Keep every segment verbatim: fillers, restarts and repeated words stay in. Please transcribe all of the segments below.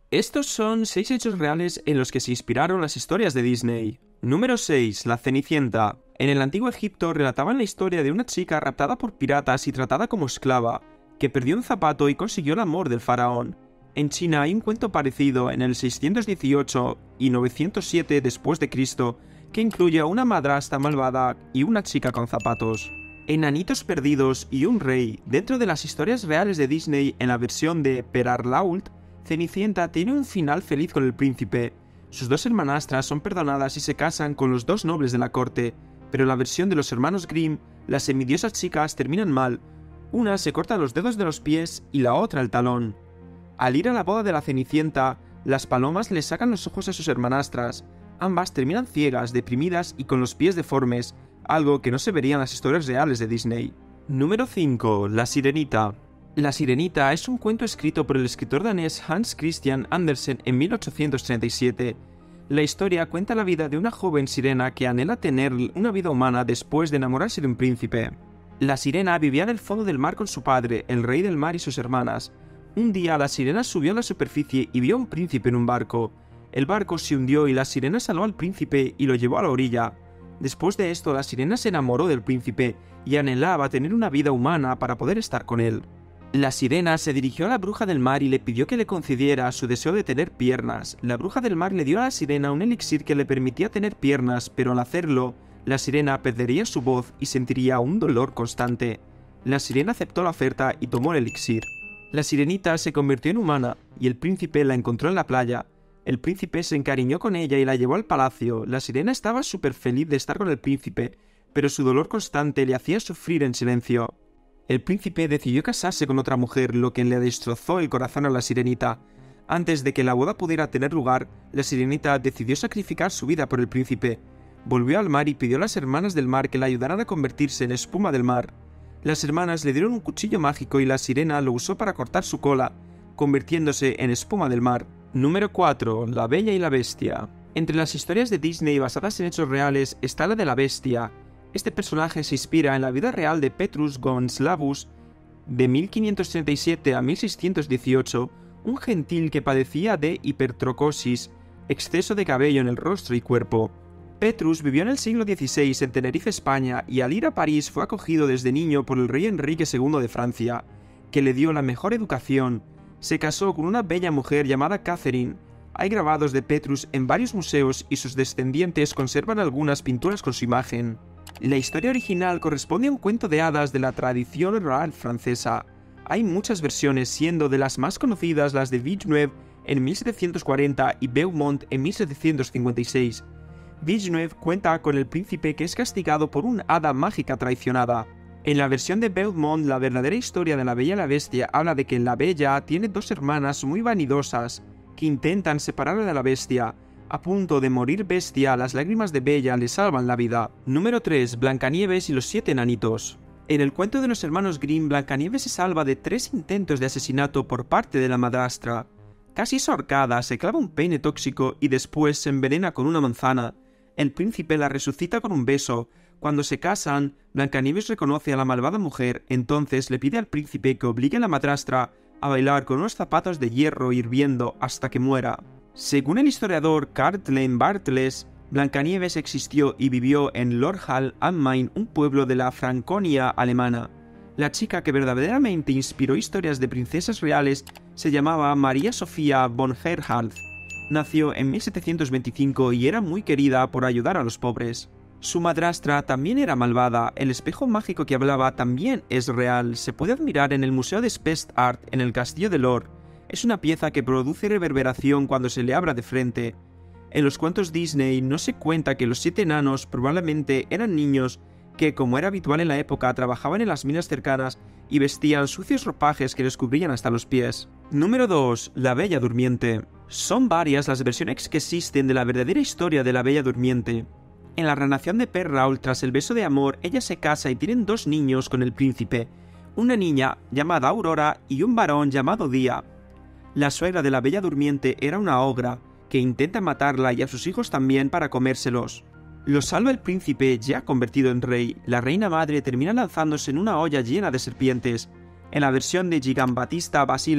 Estos son seis hechos reales en los que se inspiraron las historias de Disney. Número seis. La Cenicienta. En el antiguo Egipto relataban la historia de una chica raptada por piratas y tratada como esclava, que perdió un zapato y consiguió el amor del faraón. En China hay un cuento parecido en el seiscientos dieciocho y novecientos siete después de Cristo que incluye a una madrastra malvada y una chica con zapatos. Enanitos perdidos y un rey. Dentro de las historias reales de Disney, en la versión de Per Arlault, Cenicienta tiene un final feliz con el príncipe. Sus dos hermanastras son perdonadas y se casan con los dos nobles de la corte, pero en la versión de los hermanos Grimm, las envidiosas chicas terminan mal. Una se corta los dedos de los pies y la otra el talón. Al ir a la boda de la Cenicienta, las palomas le sacan los ojos a sus hermanastras. Ambas terminan ciegas, deprimidas y con los pies deformes, algo que no se vería en las historias reales de Disney. Número cinco. La Sirenita. La Sirenita es un cuento escrito por el escritor danés Hans Christian Andersen en mil ochocientos treinta y siete. La historia cuenta la vida de una joven sirena que anhela tener una vida humana después de enamorarse de un príncipe. La sirena vivía en el fondo del mar con su padre, el rey del mar y sus hermanas. Un día la sirena subió a la superficie y vio a un príncipe en un barco. El barco se hundió y la sirena salvó al príncipe y lo llevó a la orilla. Después de esto, la sirena se enamoró del príncipe y anhelaba tener una vida humana para poder estar con él. La sirena se dirigió a la bruja del mar y le pidió que le concediera su deseo de tener piernas. La bruja del mar le dio a la sirena un elixir que le permitía tener piernas, pero al hacerlo, la sirena perdería su voz y sentiría un dolor constante. La sirena aceptó la oferta y tomó el elixir. La sirenita se convirtió en humana y el príncipe la encontró en la playa. El príncipe se encariñó con ella y la llevó al palacio. La sirena estaba súper feliz de estar con el príncipe, pero su dolor constante le hacía sufrir en silencio. El príncipe decidió casarse con otra mujer, lo que le destrozó el corazón a la sirenita. Antes de que la boda pudiera tener lugar, la sirenita decidió sacrificar su vida por el príncipe. Volvió al mar y pidió a las hermanas del mar que la ayudaran a convertirse en espuma del mar. Las hermanas le dieron un cuchillo mágico y la sirena lo usó para cortar su cola, convirtiéndose en espuma del mar. Número cuatro. La Bella y la Bestia. Entre las historias de Disney basadas en hechos reales está la de la Bestia. Este personaje se inspira en la vida real de Petrus Gonzlavus, de mil quinientos treinta y siete a mil seiscientos dieciocho, un gentil que padecía de hipertrocosis, exceso de cabello en el rostro y cuerpo. Petrus vivió en el siglo dieciséis en Tenerife, España, y al ir a París fue acogido desde niño por el rey Enrique segundo de Francia, que le dio la mejor educación. Se casó con una bella mujer llamada Catherine. Hay grabados de Petrus en varios museos y sus descendientes conservan algunas pinturas con su imagen. La historia original corresponde a un cuento de hadas de la tradición oral francesa. Hay muchas versiones, siendo de las más conocidas las de Villeneuve en mil setecientos cuarenta y Beaumont en mil setecientos cincuenta y seis. Villeneuve cuenta con el príncipe que es castigado por un hada mágica traicionada. En la versión de Beaumont, la verdadera historia de la Bella y la Bestia habla de que la Bella tiene dos hermanas muy vanidosas que intentan separarla de la Bestia. A punto de morir Bestia, las lágrimas de Bella le salvan la vida. Número tres. Blancanieves y los siete enanitos. En el cuento de los hermanos Grimm, Blancanieves se salva de tres intentos de asesinato por parte de la madrastra. Casi es ahorcada, se clava un peine tóxico y después se envenena con una manzana. El príncipe la resucita con un beso. Cuando se casan, Blancanieves reconoce a la malvada mujer, entonces le pide al príncipe que obligue a la madrastra a bailar con unos zapatos de hierro hirviendo hasta que muera. Según el historiador Kathleen Bartels, Blancanieves existió y vivió en Lorhall am Main, un pueblo de la Franconia alemana. La chica que verdaderamente inspiró historias de princesas reales se llamaba María Sofía von Herhalth. Nació en mil setecientos veinticinco y era muy querida por ayudar a los pobres. Su madrastra también era malvada. El espejo mágico que hablaba también es real. Se puede admirar en el Museo de Spest Art en el Castillo de Lor. Es una pieza que produce reverberación cuando se le abra de frente. En los cuentos Disney no se cuenta que los siete enanos probablemente eran niños que, como era habitual en la época, trabajaban en las minas cercanas y vestían sucios ropajes que les cubrían hasta los pies. Número dos. La Bella Durmiente. Son varias las versiones que existen de la verdadera historia de la Bella Durmiente. En la narración de Per Raúl, tras el beso de amor, ella se casa y tienen dos niños con el príncipe, una niña llamada Aurora y un varón llamado Día. La suegra de la Bella Durmiente era una ogra, que intenta matarla y a sus hijos también para comérselos. Los salva el príncipe ya convertido en rey. La reina madre termina lanzándose en una olla llena de serpientes. En la versión de Giambattista Basile,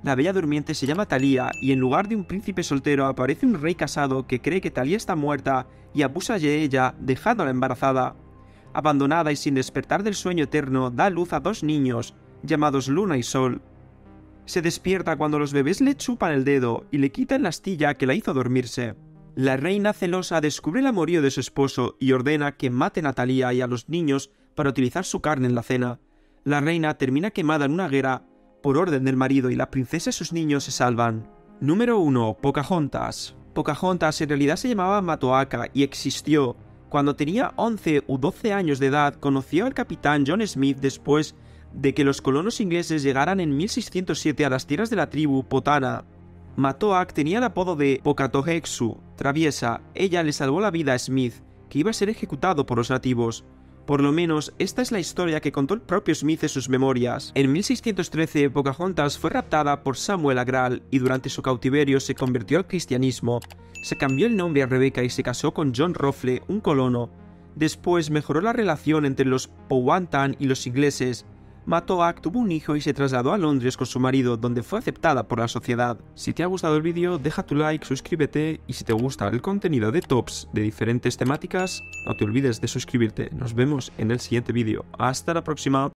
La Bella Durmiente se llama Thalía y en lugar de un príncipe soltero aparece un rey casado que cree que Thalía está muerta y abusa de ella, dejándola embarazada. Abandonada y sin despertar del sueño eterno, da a luz a dos niños, llamados Luna y Sol. Se despierta cuando los bebés le chupan el dedo y le quitan la astilla que la hizo dormirse. La reina celosa descubre el amorío de su esposo y ordena que maten a Thalía y a los niños para utilizar su carne en la cena. La reina termina quemada en una hoguera por orden del marido y la princesa y sus niños se salvan. Número uno. Pocahontas. Pocahontas en realidad se llamaba Matoaka y existió. Cuando tenía once u doce años de edad conoció al capitán John Smith después de que los colonos ingleses llegaran en mil seiscientos siete a las tierras de la tribu Potana. Matoak tenía el apodo de Pokatohexu, traviesa. Ella le salvó la vida a Smith, que iba a ser ejecutado por los nativos. Por lo menos, esta es la historia que contó el propio Smith en sus memorias. En mil seiscientos trece, Pocahontas fue raptada por Samuel Agral y durante su cautiverio se convirtió al cristianismo. Se cambió el nombre a Rebecca y se casó con John Roffle, un colono. Después mejoró la relación entre los Powhatan y los ingleses. Matoak tuvo un hijo y se trasladó a Londres con su marido, donde fue aceptada por la sociedad. Si te ha gustado el vídeo, deja tu like, suscríbete y si te gusta el contenido de tops de diferentes temáticas, no te olvides de suscribirte. Nos vemos en el siguiente vídeo. Hasta la próxima.